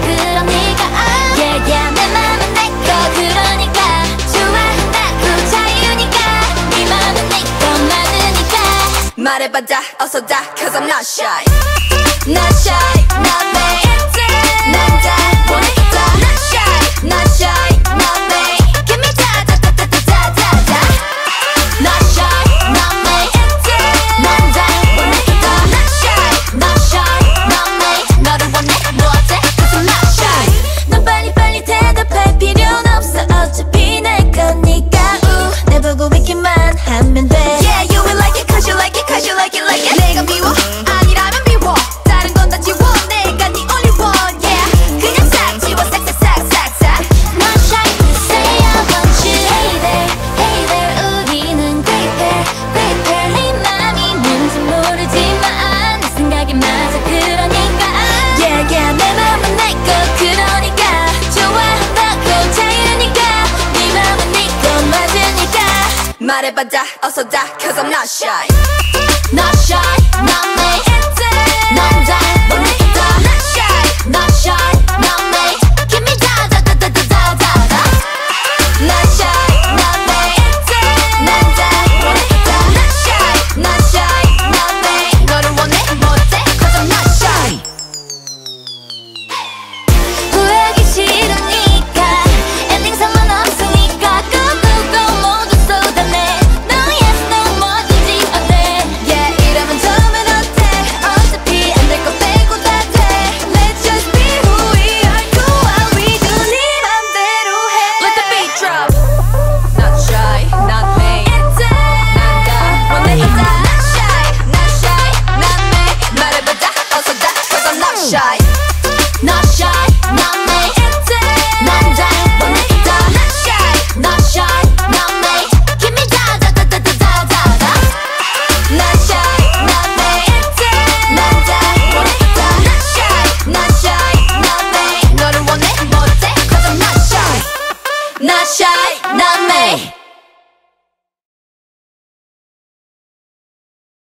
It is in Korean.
그러니까 yeah yeah 내 맘은 내 거 그러니까 좋아한다고 자유니까 네 맘은 네 거 맞으니까 말해봐 다 어서 다 cause I'm not shy Not shy not me 난 다 보냈다 Not shy not shy not me Give me da da da da da da da Not shy not me 난 다 보냈다 Not shy not shy not me 너를 원해 뭐 어때 cause I'm not shy 넌 빨리빨리 대답할 필요는 없어 어차피 내 거니까 내 보고 있기만 하면 돼 Yeah you will like it cause you like it cause you like it like it 내가 미워 아니라면 미워 다른 건 다 지워 내가 네 only one yeah 그냥 싹 지워 싹싹싹싹싹 Not shy say I want you Hey there hey there 우리는 great pair great pair 네 맘이 뭔지 모르지만 내 생각이 맞아 그러니까 Yeah yeah 내 맘은 내 거 그러니까 좋아한다고 자유니까 네 맘은 네 거 맞으니까 말해봐 다 어서 다 cause I'm not shy Not shy not